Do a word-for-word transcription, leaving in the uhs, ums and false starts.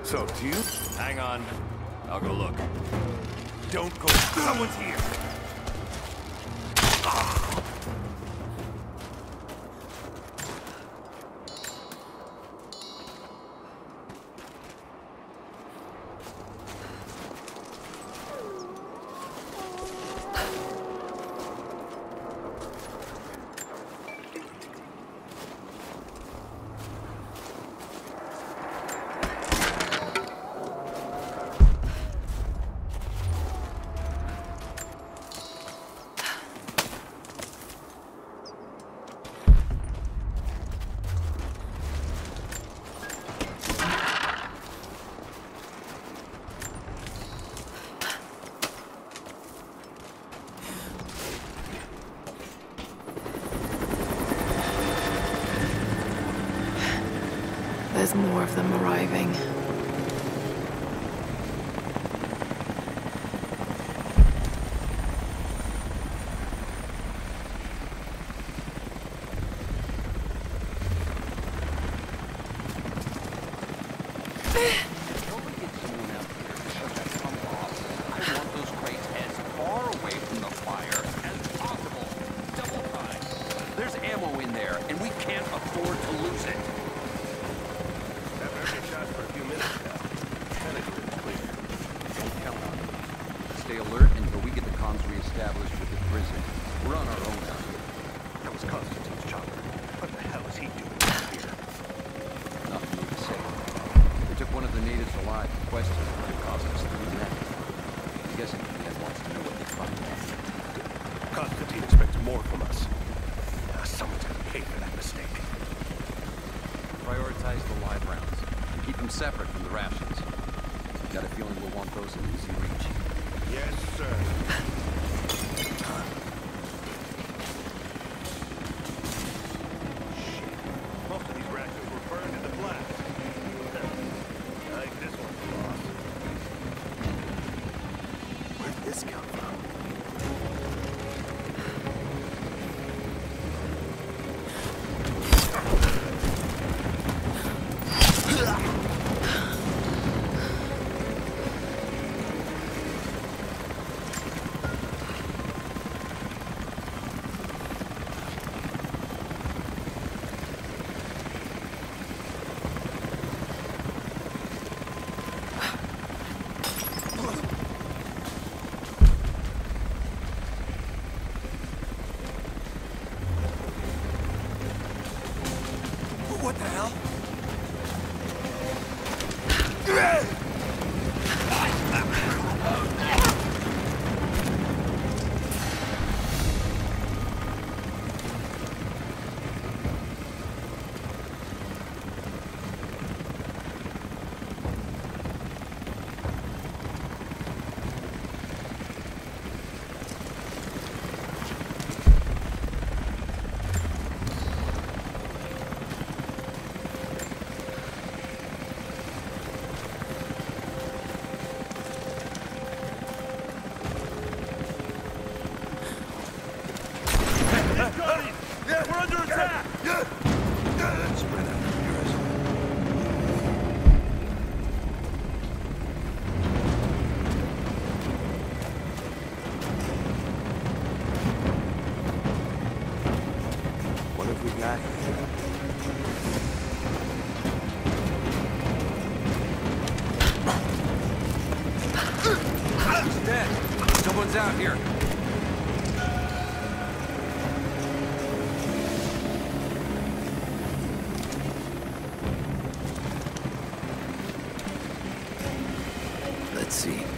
So, do you? Hang on. I'll go look. Don't go. Someone's here. There's more of them arriving. Stay alert until we get the comms re-established with the prison. We're on our own out here. That was Constantine's chopper. What the hell is he doing here? Nothing new to say. They took one of the natives alive and questioned him and caused us through the net. I'm guessing he wants to know what they found out. Constantine expects more from us. Uh, someone's gonna pay for that mistake. Prioritize the live rounds and keep them separate from the rations. Got a feeling we'll want those in easy reach. Yes, sir. Shit. Most of these rations were burned in the blast. I think this one's lost. Where'd this come from? What the hell? We're under attack! Spread out from here, asshole. What have we got here? He's dead. Someone's out here. Let's see.